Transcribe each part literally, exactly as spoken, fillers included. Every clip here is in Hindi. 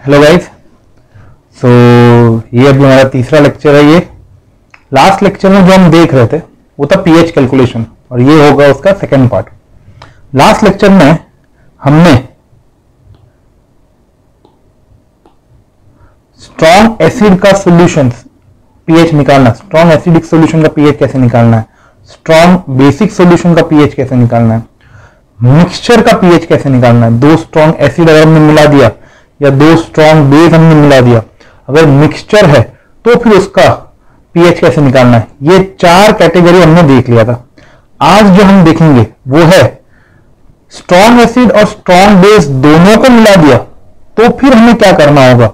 हेलो गाइस, सो ये अभी हमारा तीसरा लेक्चर है। ये लास्ट लेक्चर में जो हम देख रहे थे वो था पीएच कैलकुलेशन और ये होगा उसका सेकंड पार्ट। लास्ट लेक्चर में हमने स्ट्रॉन्ग एसिड का सॉल्यूशन पीएच निकालना, स्ट्रॉन्ग एसिडिक सॉल्यूशन का पीएच कैसे निकालना है, स्ट्रॉन्ग बेसिक सॉल्यूशन का पीएच कैसे निकालना है, मिक्सचर का पीएच कैसे निकालना है। दो स्ट्रॉन्ग एसिड अगर हमने मिला दिया या दो स्ट्रॉन्ग बेस हमने मिला दिया, अगर मिक्सचर है तो फिर उसका पीएच कैसे निकालना है। ये चार कैटेगरी हमने देख लिया था। आज जो हम देखेंगे वो है स्ट्रॉन्ग एसिड और स्ट्रॉन्ग बेस दोनों को मिला दिया तो फिर हमें क्या करना होगा।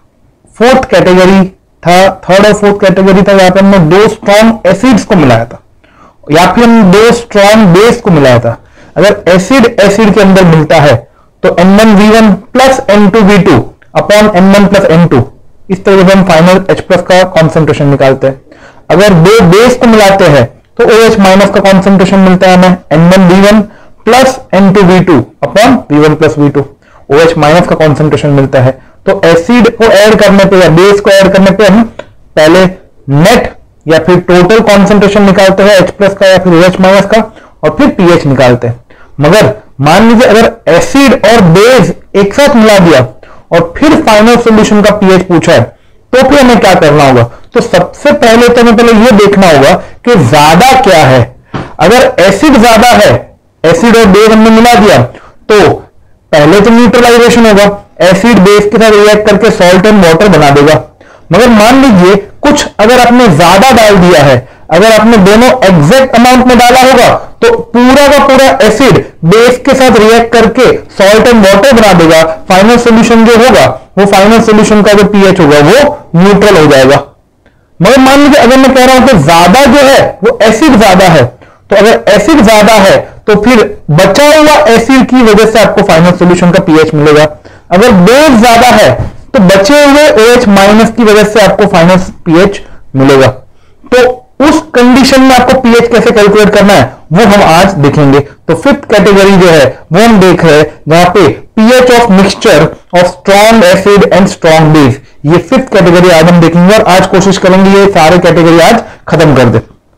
फोर्थ कैटेगरी था, थर्ड और फोर्थ कैटेगरी था, यहां पर हमने दो स्ट्रॉन्ग एसिड्स को मिलाया था या फिर हम दो स्ट्रॉन्ग बेस को मिलाया था। अगर एसिड एसिड के अंदर मिलता है तो N one V one plus N two V two upon N one plus N two, इस तरह से हम फाइनल H प्लस का कॉन्सेंट्रेशन निकालते हैं। अगर दो बेस को मिलाते हैं तो OH माइनस का कॉन्सेंट्रेशन मिलता है हमें N one V one plus N two V two upon V one plus V two, OH minus का कॉन्सेंट्रेशन मिलता है। तो एसिड को ऐड करने पे या बेस को ऐड करने पे हम पहले नेट या फिर टोटल कॉन्सेंट्रेशन निकालते हैं H प्लस का या फिर OH माइनस का और फिर पीएच निकालते हैं। मगर मान लीजिए अगर एसिड और बेस एक साथ मिला दिया और फिर फाइनल सॉल्यूशन का पीएच पूछा है तो फिर हमें क्या करना होगा। तो सबसे पहले तो हमें पहले यह देखना होगा कि ज्यादा क्या है। अगर एसिड ज्यादा है, एसिड और बेस हमने मिला दिया तो पहले तो न्यूट्रलाइजेशन होगा, एसिड बेस के साथ रिएक्ट करके सॉल्ट एंड वाटर बना देगा। मगर मान लीजिए कुछ अगर आपने ज्यादा डाल दिया है, अगर आपने दोनों एग्जैक्ट अमाउंट में डाला होगा तो पूरा का पूरा एसिड बेस के साथ रिएक्ट करके सॉल्ट एंड वाटर बना देगा। फाइनल सॉल्यूशन जो होगा वो फाइनल सॉल्यूशन का जो पीएच होगा वो न्यूट्रल हो जाएगा। मगर मान लीजिए अगर मैं कह रहा हूं कि ज्यादा जो है वो एसिड ज्यादा है, तो अगर एसिड ज्यादा है तो फिर बचा हुआ एसिड की वजह से आपको फाइनल सॉल्यूशन का पीएच मिलेगा। अगर बेस ज्यादा है तो बचे हुए OH माइनस की वजह से आपको फाइनल पीएच मिलेगा। तो उस कंडीशन में आपको पीएच कैसे कैलकुलेट करना है वो हम आज देखेंगे। तो फिफ्थ कैटेगरी जो है वो हम देख रहे हैं जहां पे pH of mixture of strong acid and strong base, ये फिफ्थ कैटेगरी आज हम देखेंगे और आज कोशिश करेंगे ये सारे कैटेगरी आज खत्म कर दे।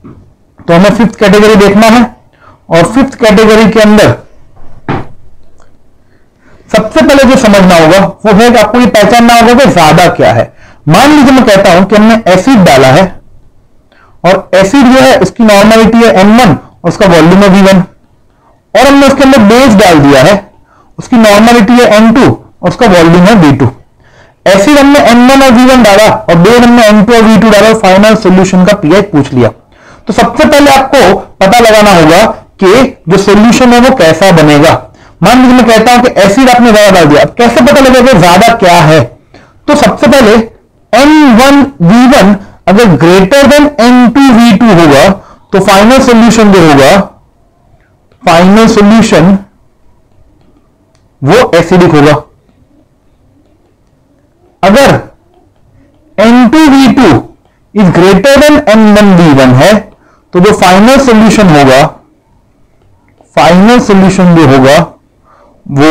तो हमें फिफ्थ कैटेगरी देखना है और फिफ्थ कैटेगरी के अंदर सबसे पहले जो समझना होगा वो है कि आपको ये पहचानना होगा कि ज्यादा क्या है। मान लीजिए मैं कहता हूं कि हमने एसिड डाला है और एसिड जो है उसकी नॉर्मलिटी है एन वन और उसका वॉल्यूम है वी वन, और हमने उसके अंदर बेस डाल दिया है, उसकी नॉर्मलिटी है एन टू और उसका वॉल्यूम है वी टू। एसिड हमने एन वन और वी वन डाला और बेस हमने एन टू और वी टू डाला और फाइनल सॉल्यूशन का पीएच पूछ लिया। तो सबसे पहले आपको पता लगाना होगा कि जो सॉल्यूशन है वो कैसा बनेगा। मान लीजिए मैं कहता हूं कि एसिड आपने ज्यादा डाल दिया, अब कैसे पता लगेगा ज्यादा क्या है। तो सबसे पहले एन वन वी वन अगर greater than N two V two होगा तो फाइनल सॉल्यूशन जो होगा, फाइनल सॉल्यूशन वो एसिडिक होगा। अगर N two V two is greater than N one V one है तो जो फाइनल सॉल्यूशन होगा, फाइनल सॉल्यूशन जो होगा वो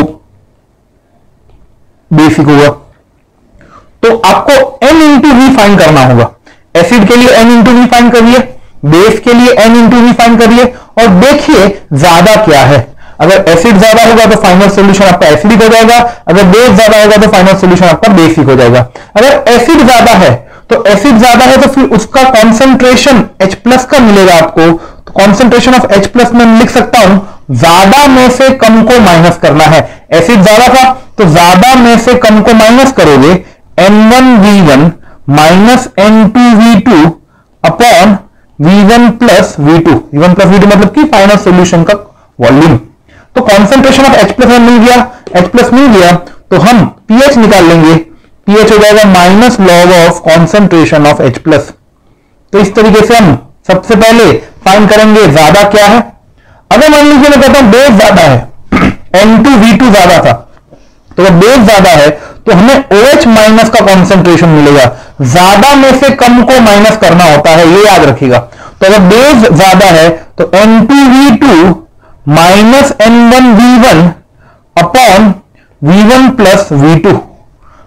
बेसिक होगा। तो आपको n इंटू वी फाइंड करना होगा। एसिड के लिए n इंटू वी फाइंड करिए, बेस के लिए n इंटू वी फाइंड करिए और देखिए ज्यादा क्या है। अगर एसिड ज्यादा होगा तो फाइनल सॉल्यूशन आपका एसिडिक हो जाएगा, अगर बेस ज्यादा होगा तो फाइनल सॉल्यूशन आपका बेसिक हो जाएगा। अगर एसिड ज्यादा है तो एसिड ज्यादा है तो फिर उसका कॉन्सेंट्रेशन H प्लस का मिलेगा आपको। तो कॉन्सेंट्रेशन ऑफ H प्लस में लिख सकता हूं ज्यादा में से कम को माइनस करना है। एसिड ज्यादा था तो ज्यादा में से कम को माइनस करोगे, N one V one minus N two V two upon V one plus V two, V one plus V two मतलब कि फाइनल सॉल्यूशन का वॉल्यूम। तो कॉन्सेंट्रेशन ऑफ H प्लस मिल गया, H प्लस मिल गया तो हम पीएच निकाल लेंगे। पीएच हो जाएगा minus log of concentration of H plus. तो इस तरीके से हम सबसे पहले फाइंड करेंगे ज्यादा क्या है। अगर मान लीजिए मैं कहता हूं बेस ज्यादा है, एन टू वी टू ज्यादा था, तो अगर बेस ज्यादा है तो हमें OH माइनस का कॉन्सेंट्रेशन मिलेगा। ज्यादा में से कम को माइनस करना होता है, ये याद रखिएगा। तो अगर बेस ज्यादा है तो N two V two minus N one V one upon V one plus V two.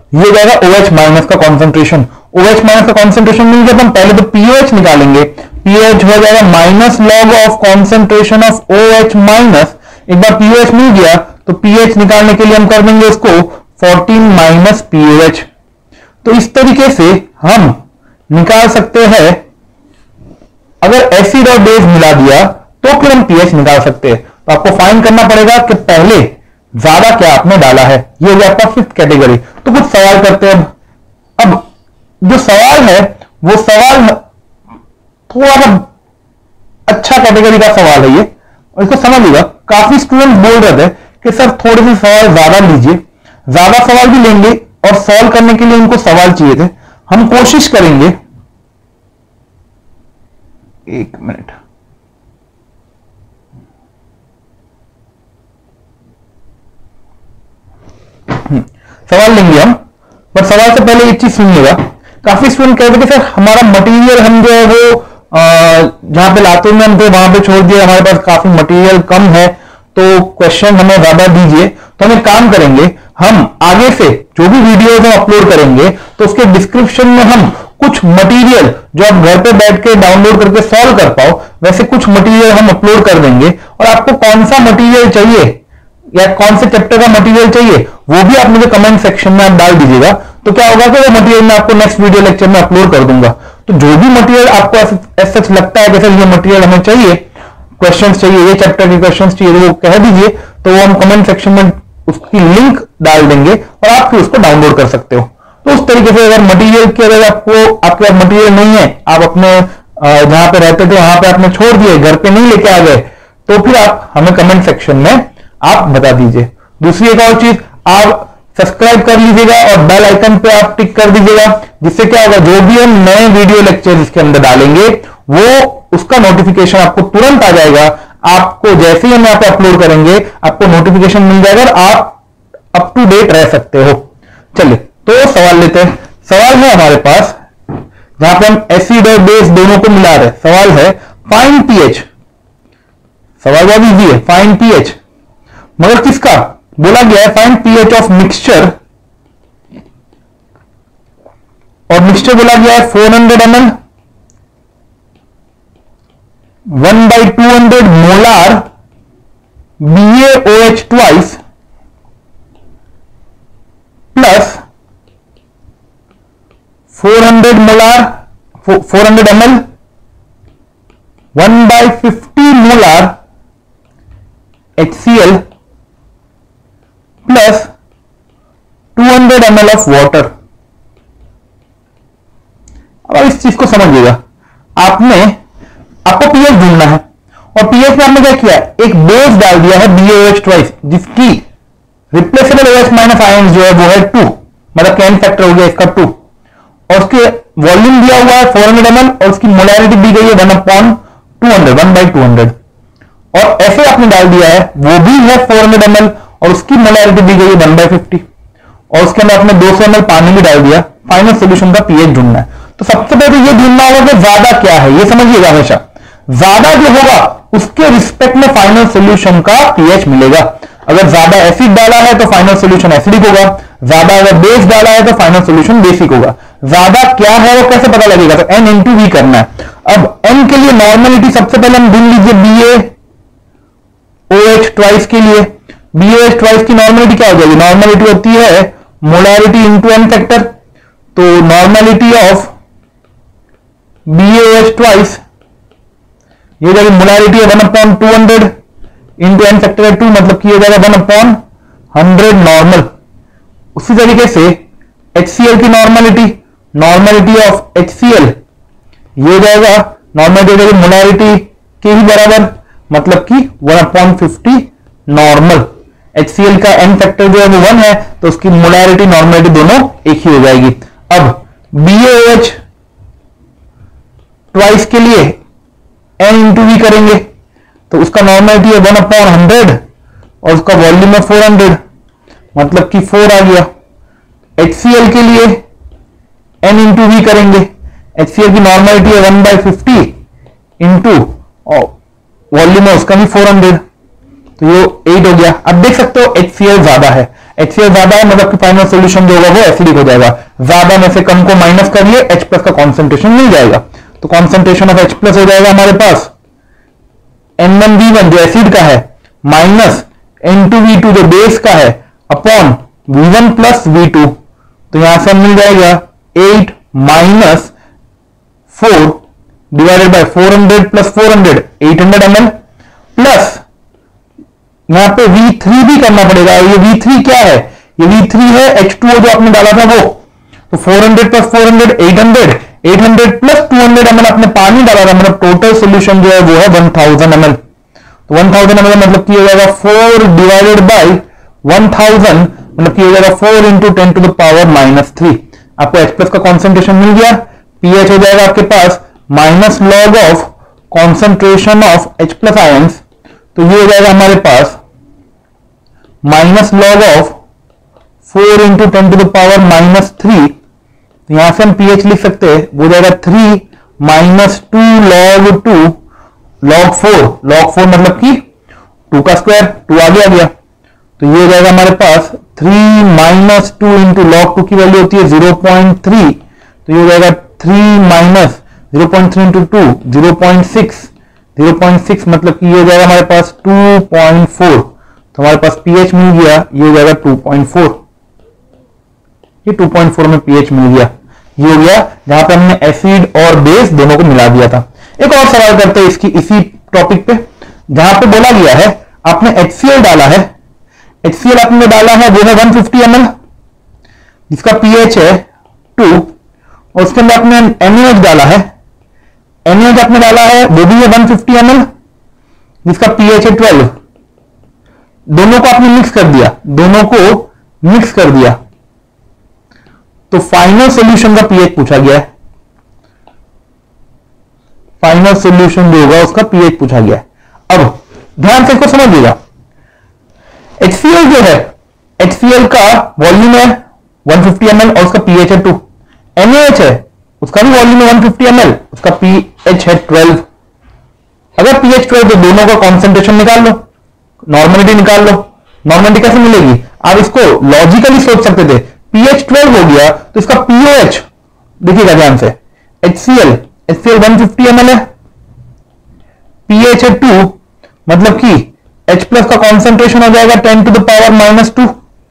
ये जाएगा OH माइनस का कॉन्सेंट्रेशन। OH माइनस का कॉन्सेंट्रेशन मिल गया, हम पहले तो पीओएच निकालेंगे। पीओएच हो जाएगा minus log of concentration of OH minus. एक बार पीओएच मिल गया तो पीएच निकालने के लिए हम कर देंगे इसको फोर्टीन माइनस पीओएच। तो इस तरीके से हम निकाल सकते हैं, अगर एसिड और बेस मिला दिया तो फिर हम पीएच निकाल सकते हैं। तो आपको फाइंड करना पड़ेगा कि पहले ज्यादा क्या आपने डाला है। ये हो गया आपका फिफ्थ कैटेगरी। तो कुछ सवाल करते हैं। अब अब जो सवाल है वो सवाल थोड़ा सा अच्छा कैटेगरी का सवाल है ये, और इसको समझिएगा। काफी स्टूडेंट बोल रहे थे कि सर थोड़े से सवाल ज्यादा लीजिए, ज्यादा सवाल भी लेंगे और सॉल्व करने के लिए उनको सवाल चाहिए थे। हम कोशिश करेंगे, एक मिनट, सवाल लेंगे हम, पर सवाल से पहले एक चीज सुनिएगा। काफी स्टूडेंट कहते कि सर हमारा मटेरियल हम जो है वो जहां पे लाते में हम थे वहां पे छोड़ दिए, हमारे पास काफी मटेरियल कम है, तो क्वेश्चन हमें ज्यादा दीजिए। तो हम एक काम करेंगे, हम आगे से जो भी वीडियोस हम अपलोड करेंगे तो उसके डिस्क्रिप्शन में हम कुछ मटेरियल जो आप घर पे बैठ के डाउनलोड करके सॉल्व कर पाओ वैसे कुछ मटेरियल हम अपलोड कर देंगे। और आपको कौन सा मटेरियल चाहिए या कौन से चैप्टर का मटेरियल चाहिए वो भी आप मुझे कमेंट सेक्शन में आप डाल दीजिएगा। तो क्या होगा कि वो मटेरियल मैं आपको नेक्स्ट वीडियो लेक्चर में अपलोड कर दूंगा। तो जो भी मटेरियल आपको ऐसा सच लगता है कि सर ये मटेरियल हमें चाहिए, क्वेश्चंस चाहिए, ये चैप्टर के क्वेश्चंस चाहिए, तो वो कह दीजिए, तो वो हम कमेंट सेक्शन में उसकी लिंक डाल देंगे और आप फिर उसको डाउनलोड कर सकते हो। तो उस तरीके से अगर मटेरियल की अगर आपको आपके पास मटेरियल नहीं है, आप अपने जहां पे रहते थे वहां पे आपने छोड़ दिए, घर पे नहीं लेके आ गए, तो फिर आप हमें कमेंट सेक्शन में आप बता दीजिए। दूसरी एक और चीज, आप सब्सक्राइब कर लीजिएगा और बेल आइकन पे आप टिक कर दीजिएगा, जिससे क्या होगा, जो भी हम नए वीडियो लेक्चर इसके अंदर डालेंगे वो उसका नोटिफिकेशन आपको तुरंत आ जाएगा। आपको जैसे ही हम यहाँ पे अपलोड करेंगे आपको नोटिफिकेशन मिल जाएगा और आप अप टू डेट रह सकते हो। चलिए तो सवाल लेते हैं। सवाल है हमारे पास जहां पे हम एसिड और बेस दोनों को मिला रहे। सवाल है फाइंड पीएच। सवाल बहुत इजी है, फाइंड पीएच, मगर किसका बोला गया है? फाइंड पीएच ऑफ मिक्सचर, और मिक्सचर बोला गया है four hundred M L, one by two hundred molar B A O H twice plus four hundred molar four hundred M L one by fifty molar H C L plus two hundred M L of water. अब इस चीज को समझिएगा, आपने आपको पीएच ढूंढना है और पीएच में आपने क्या किया, एक बेस डाल दिया है B A O H twice, जिसकी रिप्लेसेबल OH माइनस आयन जो है वो है टू, मतलब कैन फैक्टर हो गया इसका टू, और उसके वॉल्यूम दिया हुआ है फोर हंड्रेड एम एल और उसकी मोलैरिटी दी गई है one upon two hundred, one by two hundred, और ऐसे आपने डाल दिया है वो भी है फोर हंड्रेड एम एल और उसकी मोलैरिटी दी गई है वन बाई फिफ्टी, और उसके अंदर आपने दो सौ एम एल पानी भी डाल दिया। फाइनल सोल्यूशन का पीएच ढूंढना है। तो सबसे पहले ये ढूंढना होगा कि ज्यादा क्या है, ये समझिएगा हमेशा। ज्यादा जो होगा उसके रिस्पेक्ट में फाइनल सोल्यूशन का पीएच मिलेगा। अगर ज्यादा एसिड डाला है तो फाइनल सोल्यूशन एसिडिक होगा, ज्यादा अगर बेस डाला है तो फाइनल सोल्यूशन बेसिक होगा। ज्यादा क्या है वो कैसे पता लगेगा, तो एन इंटू वी करना है। अब एन के लिए नॉर्मलिटी सबसे पहले हम ढूंढ लीजिए B A O H twice के लिए। B A O H twice की नॉर्मलिटी क्या हो जाएगी, नॉर्मलिटी होती है मोलैरिटी इंटू एन फैक्टर, तो normality of B A O H twice ये जाएगी, मोलैरिटी है one upon two hundred into N factor है टू, मतलब कि ये जाएगा वन अपॉन हंड्रेड नॉर्मल। उसी तरीके से एच सी एल की normality, normality of H C L ये जाएगा, नॉर्मलिटी हो जाएगी मोलैरिटी के ही बराबर, मतलब कि one upon fifty normal. H C L का एन फैक्टर जो है वो वन है तो उसकी मोलैरिटी नॉर्मलिटी दोनों एक ही हो जाएगी। अब B A O H twice के लिए एन इंटू वी करेंगे तो उसका नॉर्मलिटी है वन अपॉन हंड्रेड और उसका वॉल्यूम है फोर हंड्रेड, मतलब कि फोर आ गया। एच सी एल के लिए एन इंटू वी करेंगे, एच सी एल की नॉर्मलिटी है one by fifty into volume है उसका भी फोर हंड्रेड, तो ये एट हो गया। अब देख सकते हो एच सी एल ज्यादा है, HCl ज्यादा है मतलब कि फाइनल सोल्यूशन जो होगा वो एसिडिक हो जाएगा। ज्यादा में से कम को माइनस करिए, H प्लस का कॉन्सेंट्रेशन मिल जाएगा। तो कॉन्सेंट्रेशन ऑफ H प्लस हो जाएगा हमारे पास एन वन वी वन जो एसिड का है minus N two V two जो बेस का है upon V one plus V two. तो यहां से मिल जाएगा eight minus four divided by four hundred plus four hundred eight hundred M L plus यहां पे वी थ्री भी करना पड़ेगा। ये वी थ्री क्या है? ये वी थ्री है एच टू ओ जो आपने डाला था वो। तो four hundred plus four hundred eight hundred eight hundred plus two hundred M L आपने पानी डाला था, मतलब टोटल सोल्यूशन जो है वो है वन थाउजेंड एम एल। तो वन थाउजेंड एम एल मतलब की हो जाएगा four divided by one thousand मतलब की हो जाएगा four into ten to the power minus three. आपको H प्लस का कॉन्सेंट्रेशन मिल गया। पीएच हो जाएगा आपके पास minus log of concentration of H plus ions. तो ये हो जाएगा हमारे पास minus log of four into ten to the power minus three. यहां से हम पीएच लिख सकते हैं, वो जाएगा three minus two log two log four. Log four मतलब कि टू का स्क्वायर, टू आगे आ गया। तो ये हो जाएगा हमारे पास three minus two into log two की वैल्यू होती है जीरो पॉइंट थ्री। तो ये हो जाएगा three minus zero point three into two zero point six. Zero point six मतलब कि ये हो जाएगा हमारे पास टू पॉइंट फोर। तो हमारे पास पीएच मिल गया, ये हो जाएगा टू पॉइंट फोर। ये टू पॉइंट फोर में पीएच मिल गया। ये हो गया जहां पे हमने एसिड और बेस दोनों को मिला दिया था। एक और सवाल करते हैं इसकी इसी टॉपिक पे, जहां पे बोला गया है आपने HCl डाला है, HCl आपने डाला है वो है वन फिफ्टी एम एल जिसका पीएच है टू, और उसके अंदर आपने NaOH डाला है, NaOH आपने डाला है वो भी है वन फिफ्टी एम एल जिसका पीएच है ट्वेल्व। दोनों को आपने मिक्स कर दिया, दोनों को मिक्स कर दिया, तो फाइनल सॉल्यूशन का पीएच पूछा गया है। फाइनल सॉल्यूशन जो होगा उसका पीएच पूछा गया है। अब ध्यान से इसको समझिएगा, HCl जो है HCl का वॉल्यूम है वन फिफ्टी एम एल और उसका पीएच है टू। NaOH है उसका भी वॉल्यूम है वन फिफ्टी एम एल, उसका पीएच है ट्वेल्व। अगर पीएच ट्वेल्व तो दोनों का कॉन्सेंट्रेशन निकाल लो, नॉर्मलिटी निकाल लो। नॉर्मलिटी कैसे मिलेगी? आप इसको लॉजिकली सोच सकते थे, पीएच ट्वेल्व हो गया तो इसका पीओएच देखिएगा ध्यान से, HCl HCl one fifty M L है, पीएच है टू, मतलब कि H प्लस का कॉन्सेंट्रेशन हो जाएगा ten to the power minus two.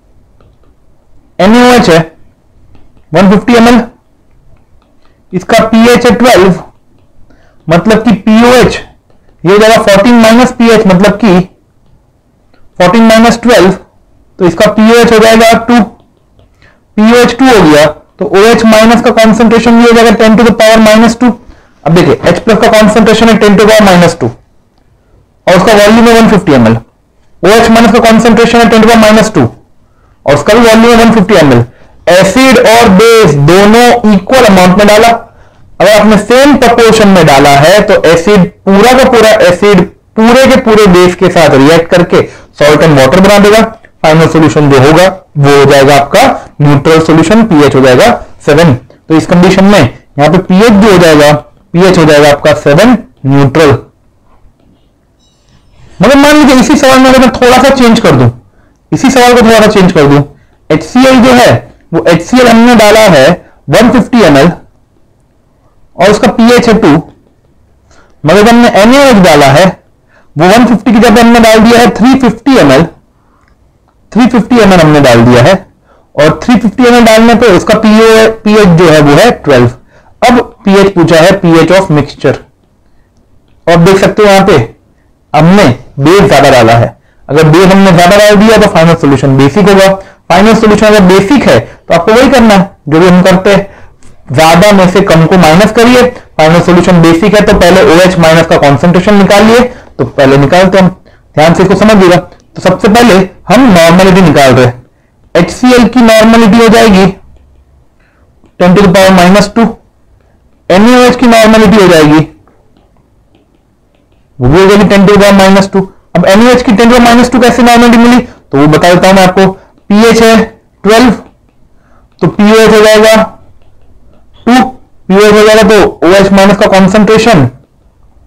NaOH है वन फिफ्टी एम एल, इसका pH है ट्वेल्व, मतलब कि pOH ये हो जाएगा फोर्टीन माइनस pH मतलब कि फोर्टीन माइनस ट्वेल्व, तो इसका pOH हो जाएगा टू। pOH टू हो गया तो OH माइनस का कॉन्सेंट्रेशन भी हो जाएगा ten to the power minus two. अब देखिए H प्लस का कॉन्सेंट्रेशन है ten to the power minus two और उसका वॉल्यूम है one fifty M L. OH minus का कॉन्सेंट्रेशन है ten to the power minus two और उसका भी वॉल्यूम है one fifty M L. Acid और बेस दोनों इक्वल अमाउंट में डाला। अगर आपने सेम प्रोपोर्शन में डाला है तो एसिड पूरा का पूरा एसिड पूरे के पूरे बेस के साथ रिएक्ट करके सॉल्ट एंड वाटर बना देगा। फाइनल सॉल्यूशन जो होगा वो हो जाएगा आपका न्यूट्रल सॉल्यूशन, पीएच हो जाएगा सेवन। तो इस कंडीशन में यहां पे पीएच जो हो जाएगा, पीएच हो जाएगा आपका सेवन न्यूट्रल। मगर मान लीजिए इसी सवाल में अगर मैं थोड़ा सा चेंज कर दूं, इसी सवाल को थोड़ा सा चेंज कर दूं, HCl जो है वो HCl हमने डाला है वन फिफ्टी एम एल और उसका pH है टू, मगर हमने NaOH डाला है वो वन फिफ्टी की जगह हमने डाल दिया है three fifty M L, three fifty M L हमने डाल दिया है और थ्री फिफ्टी एम एल डालने पे उसका pH जो है वो है ट्वेल्व। अब pH पूछा है, pH ऑफ मिक्सचर, और देख सकते हो यहां पे हमने बेस ज्यादा डाला है। अगर बेस हमने ज्यादा डाल दिया तो फाइनल सॉल्यूशन बेसिक होगा। फाइनल सॉल्यूशन अगर बेसिक है तो आपको वही करना है जो भी हम करते हैं, ज्यादा में से कम को माइनस करिए। फाइनल सॉल्यूशन बेसिक है तो पहले OH माइनस का कॉन्सेंट्रेशन निकालिए, तो पहले निकालते हैं हम, ध्यान से इसको समझिएगा। तो सबसे पहले हम नॉर्मलिटी निकाल रहे हैं। HCl की नॉर्मलिटी हो जाएगी ten to the power minus two, NaOH की नॉर्मलिटी हो जाएगी वो भी हो जाएगी ten to the power minus two. अब NaOH की ten to the power minus two कैसे नॉर्मलिटी मिली तो वो बता देता हूं मैं आपको। pH है ट्वेल्व तो pOH हो जाएगा टू, pOH हो जाएगा तो OH माइनस का concentration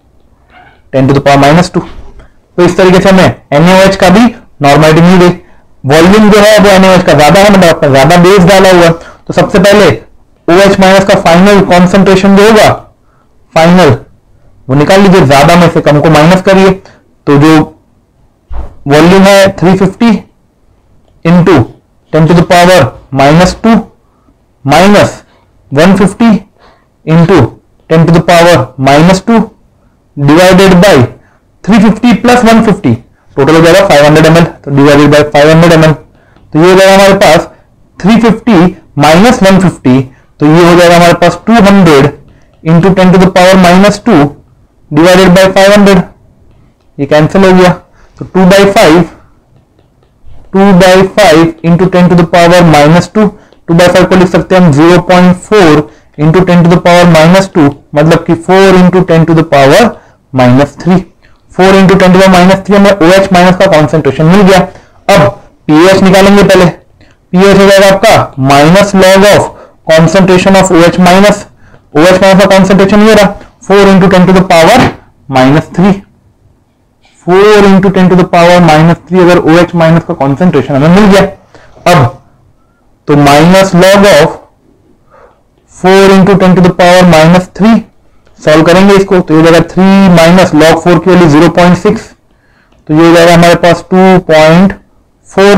ten to the power minus two. तो इस तरीके से हमें NaOH का भी नॉर्मलिटी मिल गई। वॉल्यूम जो है वो एनएच का ज्यादा है, मतलब आपका ज्यादा बेस डाला हुआ है। तो सबसे पहले OH माइनस का फाइनल कॉन्सेंट्रेशन जो होगा, फाइनल वो निकाल लीजिए, ज्यादा में से कम को माइनस करिए। तो जो वॉल्यूम है three fifty into ten to the power minus two minus one fifty into ten to the power minus two divided by three fifty plus one fifty, total हो जाएगा फाइव हंड्रेड एम एल, तो divided by five hundred M L. तो ये हो जाएगा हमारे पास three fifty minus one fifty, तो ये हो जाएगा हमारे पास two hundred into ten to the power minus two divided by five hundred, ये कैंसिल हो गया। तो two by five two by five into ten to the power minus to, two by five को लिख सकते हैं हम zero point four into ten to the power minus to, मतलब कि four into ten to the power minus three, four into ten to the minus three हमें OH माइनस का कॉन्सेंट्रेशन मिल गया। अब पीएच निकालेंगे, पहले पीएच हो जाएगा आपका minus log of concentration of OH minus, OH minus का कॉन्सेंट्रेशन ये रहा four into ten to the power minus three, four into ten to the power minus three अगर OH माइनस का कॉन्सेंट्रेशन हमें मिल गया। अब तो minus log of four into ten to the power minus three, solve करेंगे इसको तो ये हो जाएगा थ्री माइनस लॉग फोर की वैल्यू जीरो पॉइंट सिक्स, तो ये हो जाएगा हमारे पास two point four,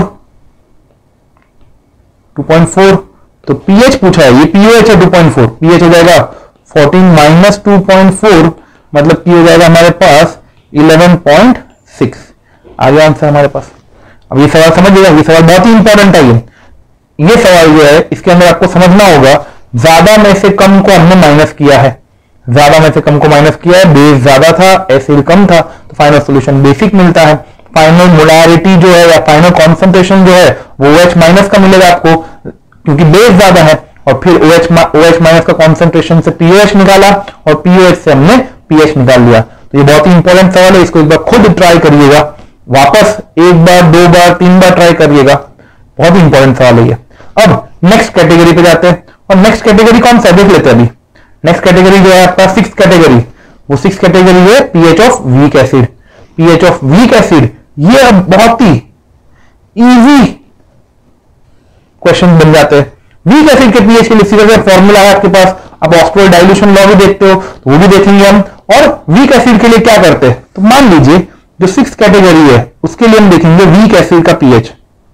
two point four. तो पीएच पूछा है, ये पीओएच है टू पॉइंट फोर, पीएच हो जाएगा fourteen minus two point four, मतलब कि हो जाएगा हमारे पास इलेवन पॉइंट सिक्स। आ गया आंसर हमारे पास। अब ये सवाल समझिएगा, ये सवाल बहुत ही इंपॉर्टेंट है। ये ये सवाल जो है इसके अंदर आपको समझना होगा, ज्यादा में से कम को हमने माइनस किया है, ज्यादा में से कम को माइनस किया है, बेस ज्यादा था एसिड कम था, तो फाइनल सॉल्यूशन बेसिक मिलता है। फाइनल मोलारिटी जो है या फाइनल कॉन्सेंट्रेशन जो है वो OH माइनस का मिलेगा आपको, क्योंकि बेस ज्यादा है। और फिर OH OH माइनस का कॉन्सेंट्रेशन से पीओएच निकाला और पीओएच से हमने पीएच निकाल लिया। तो ये बहुत ही इंपॉर्टेंट सवाल है, इसको एक बार खुद ट्राई करिएगा, वापस एक बार दो बार तीन बार ट्राई करिएगा, बहुत ही इंपॉर्टेंट सवाल है ये। अब नेक्स्ट कैटेगरी पे जाते हैं, और नेक्स्ट कैटेगरी कौन सा देख लेते हैं अभी। नेक्स्ट कैटेगरी जो है आपका सिक्स कैटेगरी, वो सिक्स कैटेगरी है pH of weak acid. PH of weak acid ये अब बहुत ही इजी क्वेश्चन बन जाते हैं। वीक एसिड के पीएच के लिए सीधा सा फॉर्मूला है आपके पास, आप ऑक्सफोर्ड डाइल्यूशन लॉ भी देखते हो तो वो भी देखेंगे हम। और वीक एसिड के लिए क्या करते हैं, तो मान लीजिए जो सिक्स कैटेगरी है उसके लिए हम देखेंगे वीक एसिड का पीएच।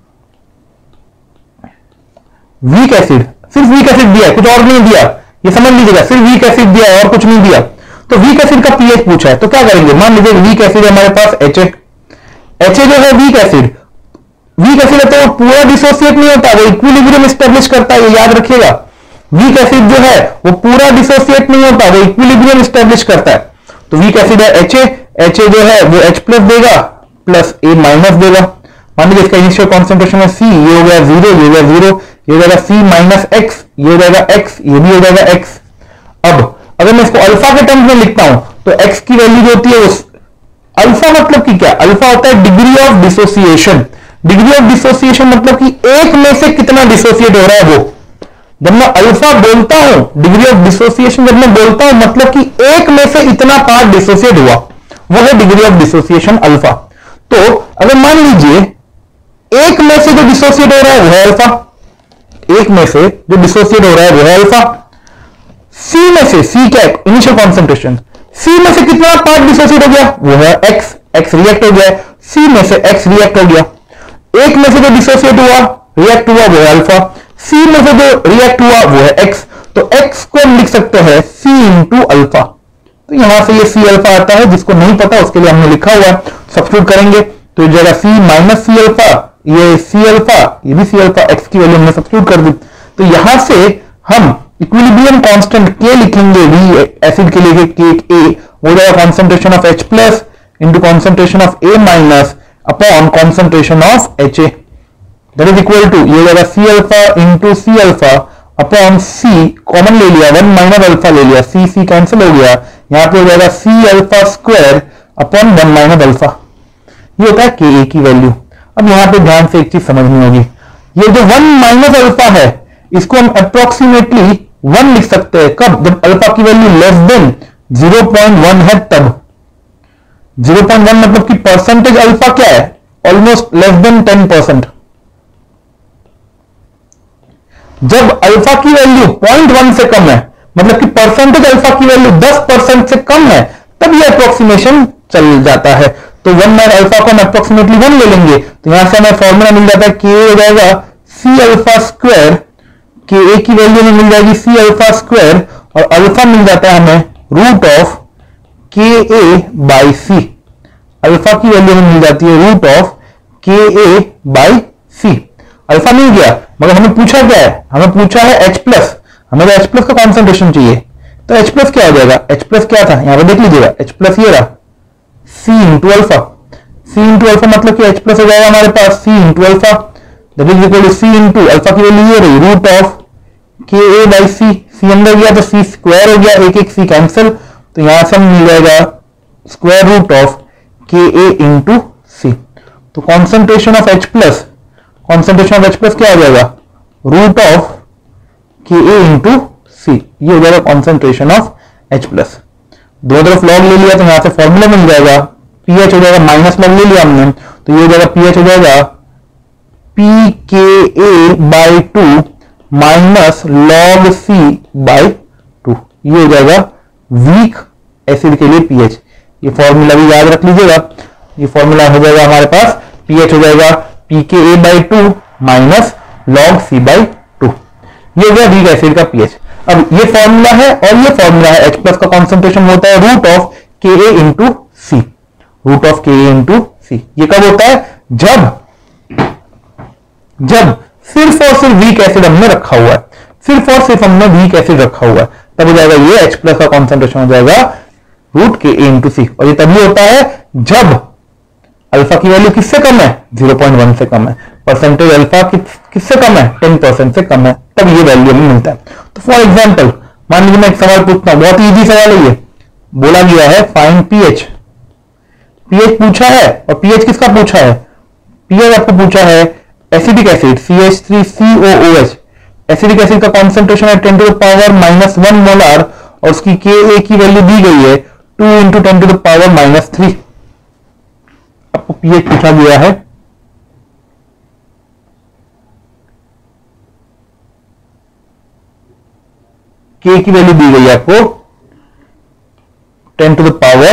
वीक एसिड, सिर्फ वीक एसिड दिया, कुछ और नहीं दिया, ये समझ लीजिएगा, सिर्फ वीक एसिड दिया और कुछ नहीं दिया। तो वीक एसिड का पीएच पूछा है, तो क्या करेंगे, मान लीजिए वीक एसिड है हमारे पास एच ए, एच ए जो है वीक एसिड, वीक एसिड है तो वो पूरा डिसोसिएट नहीं होता, वो इक्विलिब्रियम एस्टेब्लिश करता है, ये याद रखिएगा। वीक एसिड जो है वो पूरा डिसोसिएट नहीं होता, वो इक्विलिब्रियम एस्टेब्लिश करता है। तो वीक एसिड है एच ए, एच ए जो है वो H प्लस देगा प्लस ए माइनस देगा। मान लीजिए इसका इनिशियल कॉन्सेंट्रेशन है C, ये हो गया जीरो, ये हो गया जीरो, ये हो जाएगा C माइनस एक्स, ये हो जाएगा X, ये भी हो जाएगा X। अब अगर मैं इसको अल्फा के टर्म्स में लिखता हूं तो X की वैल्यू जो होती है उस अल्फा मतलब कि क्या, अल्फा होता है degree of dissociation. Degree of dissociation मतलब कि एक में से कितना डिसोसिएट हो रहा है वो। जब मैं अल्फा बोलता हूं, डिग्री ऑफ डिसोसिएशन जब मैं बोलता हूं मतलब कि एक में से इतना पार्ट डिसोसिएट हुआ, वो है डिग्री ऑफ डिसोसिएशन अल्फा। तो अगर मान लीजिए एक में से जो डिसोसिएट हो रहा है वो है अल्फा, एक में से जो डिसोसिएट हो रहा है वो है अल्फा। सी में से, सी क्या इनिशियल कॉन्सेंट्रेशन, सी में से कितना पार्ट डिसोसिएट हो गया वो है एक्स, एक्स रिएक्ट हो गया, सी में से एक्स रिएक्ट हो गया। एक में से जो डिसोसिएट हुआ रिएक्ट हुआ वो है अल्फा, सी में से जो रिएक्ट हुआ वो है एक्स। तो एक्स को हम लिख सकते हैं सी इंटू अल्फा। तो यहां से ये सी अल्फा आता है, जिसको नहीं पता उसके लिए हमने लिखा हुआ है, सब्स्टिट्यूट करेंगे तो ये जाएगा सी माइनस सी अल्फा, ये सी अल्फा, ये भी सी अल्फा, एक्स की वैल्यू हमने सब्स्टिट्यूट कर दी। तो यहां से हम इक्विलिब्रियम कांस्टेंट के लिखेंगे वी एसिड के लिए के ए, वो जाएगा concentration of H plus into concentration of A minus upon concentration of H A, that is equal to ये जाएगा C alpha into C alpha upon C, common ले लिया, वन माइनस अल्फा ले लिया, सी सी कैंसिल हो गया, यहां पे हो जाएगा C alpha square upon one minus alpha, ये होता है के ए की वैल्यू। अब यहां पे ध्यान से एक चीज समझनी होगी, ये जो वन माइनस अल्फा है इसको हम अप्रोक्सीमेटली वन लिख सकते हैं, कब, जब अल्फा की value less than zero point one है तब। जीरो पॉइंट वन मतलब कि परसेंटेज अल्फा क्या है, almost less than ten percent, जब अल्फा की वैल्यू पॉइंट वन से कम है, मतलब कि परसेंटेज अल्फा की वैल्यू दस परसेंट से कम है, तब यह अप्रोक्सीमेशन चल जाता है। तो वन माइनस अल्फा को हम अप्रोक्सीमेटली वन ले लेंगे, तो यहां से हमें फॉर्मूला मिल जाता है के हो जाएगा सी अल्फा स्क्वायर, के ए की वैल्यू में मिल जाएगी सी अल्फा स्क्वायर, और अल्फा मिल जाता है हमें root of K A by C. Alpha की वैल्यू में मिल जाती है root of K A by C. Alpha मिल गया, मगर हमें पूछा क्या है, हमें पूछा है एच प्लस, हमें तो एच प्लस का कॉन्सेंट्रेशन चाहिए। तो एच प्लस क्या हो जाएगा, एच प्लस क्या था यहां पर देख लीजिएगा, एच प्लस ये रहा C into alpha. C into alpha मतलब कि एच प्लस हो जाएगा हमारे पास C into alpha, that is equal to C into alpha की वैल्यू ये रही root of K A by सी। सी अंदर गया तो सी स्क्वायर हो गया, एक एक सी कैंसिल, तो यहां से मिल जाएगा square root of K A into C. तो concentration of H plus, concentration of H plus क्या हो जाएगा, root of K A into सी, ये हो जाएगा कॉन्सेंट्रेशन ऑफ एच प्लस। दो तरफ लॉग ले लिया तो यहां से फॉर्मूला मिल जाएगा, पीएच हो जाएगा माइनस लॉग ले लिया हमने, तो ये हो जाएगा पीएच हो जाएगा P K A by two minus log C by two, ये हो जाएगा वीक एसिड के लिए पीएच। ये फॉर्मूला भी याद रख लीजिएगा, ये फॉर्मूला हो जाएगा हमारे पास, पीएच हो जाएगा P K A by two minus log C by two, ये हो गया वीक एसिड का पीएच। अब ये फॉर्मूला है और ये फॉर्मूला है, एच प्लस का कॉन्सेंट्रेशन होता है root of K A into C, root of K A into सी। ये कब होता है, जब जब सिर्फ और सिर्फ वीक एसिड हमने रखा हुआ है, सिर्फ और सिर्फ हमने वीक एसिड रखा हुआ है, तब हो जाएगा ये एच प्लस का कॉन्सेंट्रेशन हो जाएगा रूट के ए इंटू सी। और ये तभी होता है जब अल्फा की वैल्यू किससे कम है, ज़ीरो पॉइंट वन से कम है, परसेंटेज अल्फा कि, किससे कम है, टेन परसेंट से कम है, तब ये वैल्यू हमें मिलता है। तो फॉर एग्जांपल मान लीजिए मैं एक सवाल पूछता हूं, बहुत इजी सवाल है ये, बोला गया है फाइंड पीएच, पीएच पूछा है, और पीएच किसका पूछा है, पीएच आपको पूछा है acidic acid C H three C O O H, acidic acid का कॉन्सेंट्रेशन है ten to the power minus one molar, और उसकी के ए की वैल्यू दी गई है two into ten to the power minus three. आपको पीएच पूछा गया है, के की वैल्यू दी गई है आपको ten to the power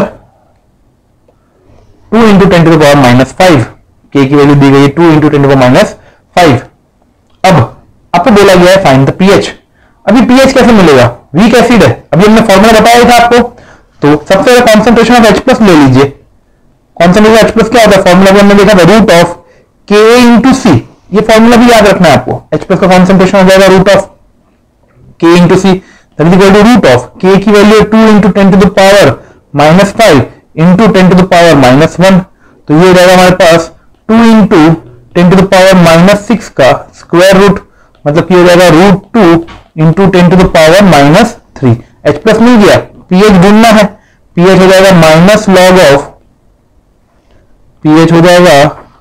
two into ten to the power minus five, K की वैल्यू दी गई है two into ten to the minus five. अब आपको बोला गया है फाइंड द पीएच। अभी पीएच कैसे मिलेगा, वीक एसिड है, अभी हमने फॉर्मूला बताया था आपको, तो सबसे पहले कॉन्सेंट्रेशन ऑफ एच प्लस ले लीजिए। कॉन्सेंट्रेशन एच प्लस क्या होता है, फॉर्मूला भी हमने देखा था root of K A into सी, ये फॉर्मूला भी याद रखना है आपको। एच प्लस का कॉन्सेंट्रेशन हो जाएगा root of K into C, that is equal to root of K की value two into ten to the power minus five into ten to the power minus one, तो ये हो जाएगा हमारे पास two into ten to the power minus six का स्क्वायर रूट, मतलब कि हो जाएगा root two into ten to the power minus three. H plus मिल गया, पीएच ढूंढना है, पीएच हो जाएगा माइनस लॉग ऑफ, पीएच हो जाएगा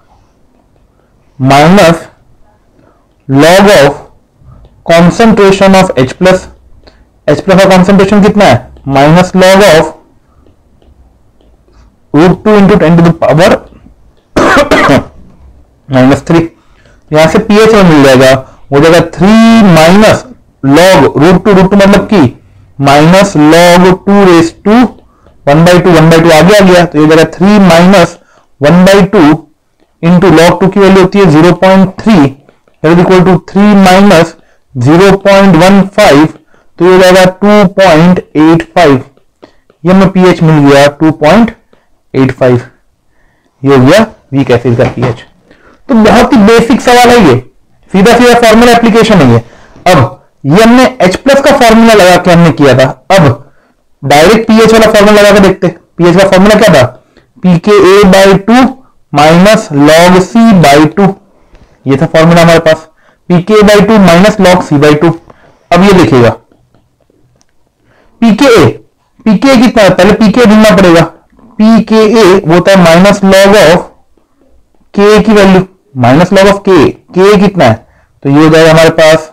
minus log of concentration of H plus, H plus का कॉन्सेंट्रेशन कितना है, minus log of root two into ten to the power minus three. यहां से पीएच में मिल जाएगा, हो जाएगा three minus log root two, root two मतलब कि minus log two raise to one by two, one by two आगे आ गया, तो ये जाएगा three minus one by two into log two की वैल्यू होती है zero point three, equal to three minus zero point one five, तो ये हो जाएगा टू पॉइंट एट फाइव। ये हमें पीएच मिल गया टू पॉइंट एट फाइव, ये हो गया वीक एसिड का पीएच। तो बहुत ही बेसिक सवाल है ये, सीधा सीधा फॉर्मूला एप्लीकेशन है ये। अब ये हमने H प्लस का फॉर्मूला लगा के हमने किया था, अब डायरेक्ट पीएच वाला फॉर्मूला लगा के देखते। पीएच का फॉर्मूला क्या था, P K A by two minus log C by two, ये था फॉर्मूला हमारे पास, P K A by two minus log C by two. अब ये देखिएगा पी के ए, पी के ए कितना है, पहले पी के ए ढूंढना पड़ेगा, पी के ए वो होता है माइनस लॉग ऑफ के की वैल्यू, माइनस लॉग ऑफ के, के कितना है, तो ये हो जाएगा हमारे पास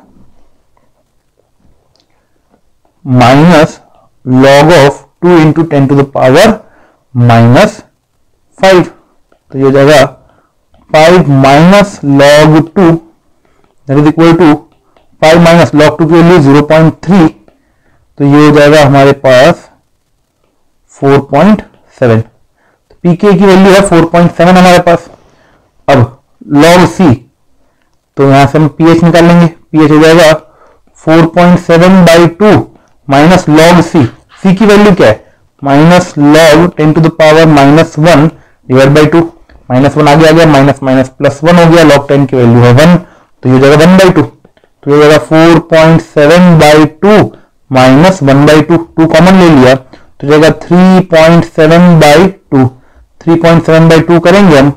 minus log of two into ten to the power minus five, तो ये हो जाएगा five minus log two that is equal to five minus log two की वैल्यू जीरो पॉइंट थ्री, तो ये हो जाएगा हमारे पास फोर पॉइंट सेवन। तो पीके की वैल्यू है फोर पॉइंट सेवन हमारे पास। अब लॉग सी, तो यहां से हम पीएच निकाल लेंगे। पीएच हो जाएगा four point seven by two minus log C. C की वैल्यू क्या है? Minus log ten to the power minus one divide by two. Minus one आगे आ गया, माइनस माइनस प्लस वन हो गया, लॉग टेन की वैल्यू है वन, तो ये हो जाएगा वन बाई टू। तो ये हो जाएगा four point seven by two minus one by two, two common ले लिया तो जाएगा three point seven by two. Three point seven by two करेंगे हम,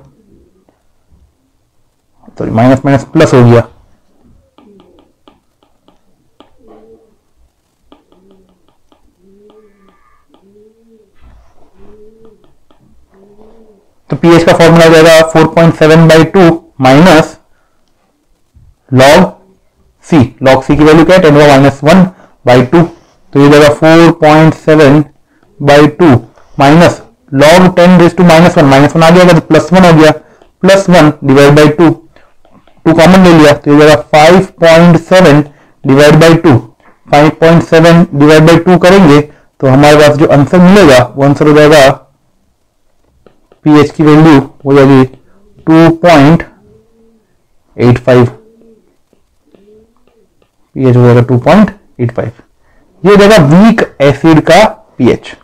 सॉरी माइनस माइनस प्लस हो गया, तो पीएच का फॉर्मूला हो जाएगा four point seven by two minus log C. Log C की वैल्यू क्या है? Ten minus one by two, तो ये जाएगा four point seven by two minus log ten raise two minus one, minus one आ गया तो प्लस वन हो गया, plus one divide by two, two common ले लिया तो ये जाएगा five point seven divide by two. Five point seven divide by two करेंगे तो हमारे पास जो आंसर मिलेगा वो आंसर हो जाएगा, पीएच की वैल्यू हो जाएगी two point eight five. PH हो जाएगा टू पॉइंट एट फाइव। ये हो जाएगा वीक एसिड का पीएच।